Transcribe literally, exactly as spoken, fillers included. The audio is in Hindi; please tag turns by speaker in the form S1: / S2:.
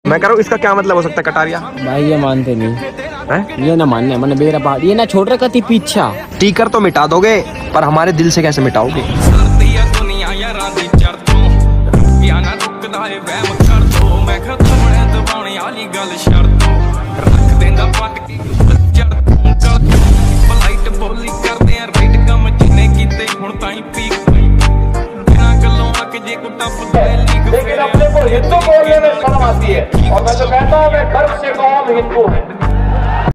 S1: मैं कह रहा हूँ इसका क्या मतलब हो सकता है कटारिया?
S2: भाई ये मानते नहीं
S1: है,
S2: ये ना मानने मन बेरा बात ये ना छोड़ रखा थी पीछा।
S1: टीकर तो मिटा दोगे पर हमारे दिल से कैसे मिटाओगे?
S3: लेकिन अपने को हिंदू बोलने में शर्म आती है और मैं तो कहता हूँ मैं गर्व से कहूँ हिंदू है।